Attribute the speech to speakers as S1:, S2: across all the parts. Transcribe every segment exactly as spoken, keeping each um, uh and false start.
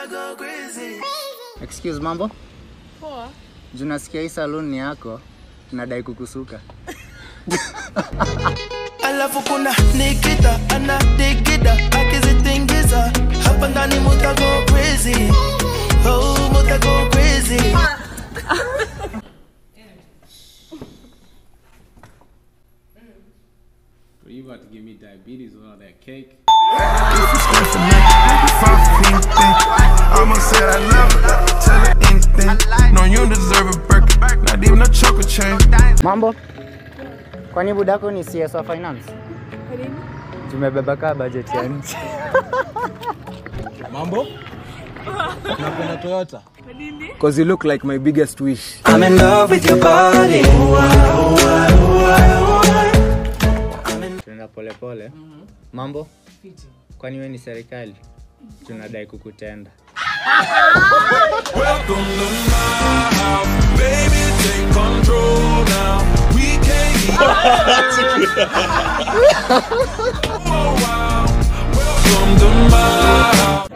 S1: Excuse mambo? Poa. Junasikia hii salon ni yako, nadai kukusuka.
S2: Alafu kuna Nikita, ana digida, akizitingiza. Hapa ndani muta go crazy. Oh, muta go crazy.
S3: You about to give me diabetes with all that cake?
S4: I'ma say I love her, tell her anything. No, you deserve a Birkin, not even a chocolate chain.
S1: Mambo? Kwani budako ni C S wa finance?
S5: Kwa nini?
S1: Tumebeba ka budget ya nchi.
S6: Mambo? Napenda Toyota.
S5: Kwa nini?
S6: Cause you look like my biggest wish.
S2: I'm in love with your body.
S1: Tunaenda pole pole. Mambo? Kwani wewe ni serikali? Tunadai kukutenda.
S4: Welcome to my house, baby, take control now. We can't eat. Oh wow, welcome to my house.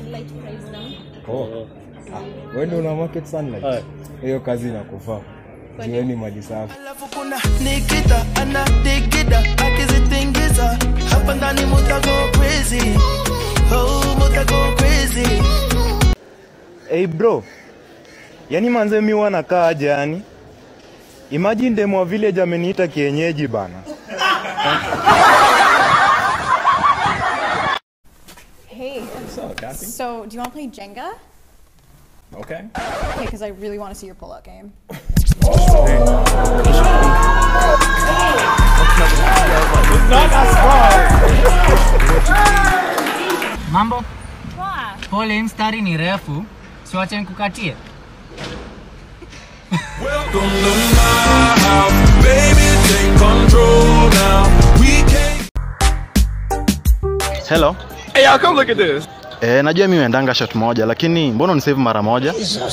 S6: Oh. Wewe ndio una market sunlight. Hiyo kazi inakufaa. Jioni maji safi.
S2: Alafu kuna Nikita, ana digida, akizitingiza. Hapa ndani muta go crazy. Oh, muta go crazy.
S7: Hey bro, yani manze mi wanakaa aje yani? Imagine demo wa village ameniita kienyeji bana.
S5: Hey.
S3: What's up, Kathy?
S5: So, do you want to play Jenga?
S3: Okay.
S5: Okay, because I really want to see your pull-out game.
S1: Mambo?
S5: Poa.
S1: Pole, mstari ni refu. Siwache nikukatie.
S4: Welcome to my house, baby, take control now. We can't.
S7: Hello.
S6: Hey y'all, come look at this.
S7: Eh, najua mimi naendanga shot moja lakini mbona unisave mara moja?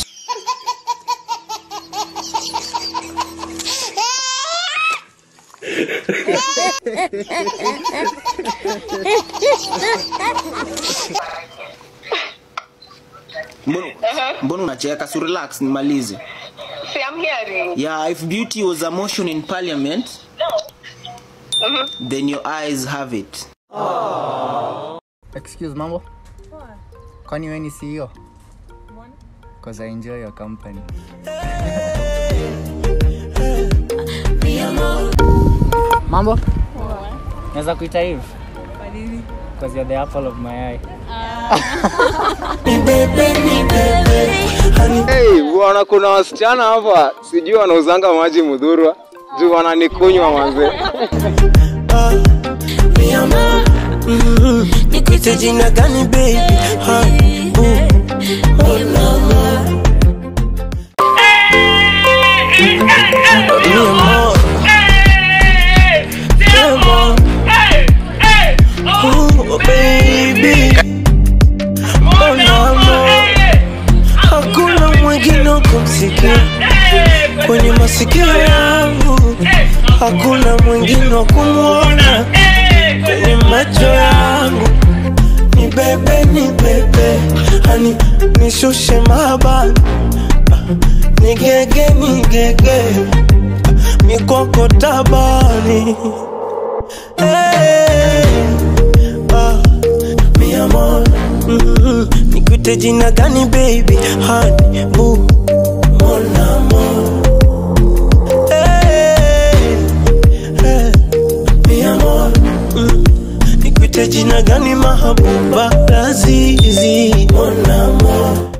S8: Mbona mbona unacheka? So relax nimalize.
S9: See, I'm hearing.
S8: Yeah, if beauty was a motion in parliament,
S9: No. Uh-huh.
S8: then your eyes have it.
S1: Excuse mambo? Kwani wewe ni C E O? Cause I enjoy your company. Mambo? Naweza kuita hivi?
S5: Kwa nini?
S1: Cause you're the apple of my eye.
S6: Hey, bwana kuna wasichana hapa, sijui wanauzanga maji mudhurwa. Juu wananikunywa manze.
S2: Nikite jina gani baby? Honey, boo. Oh no more. Mi amor. Oh baby. Oh no more. Hakuna mwingine kumsikia kwenye masikio yangu. Hakuna mwingine kumuona kwenye macho yangu. Ni bebe, ni bebe, hani nishushe mabani. Ni gege, ni gege, mikoko tabani. Hey, ah, mi amor, mm-hmm. Nikute jina gani baby, honey, boo, mon amour. Hey, hey, mi amor, mm. Nikute jina gani mahabuba, lazizi, mon amour.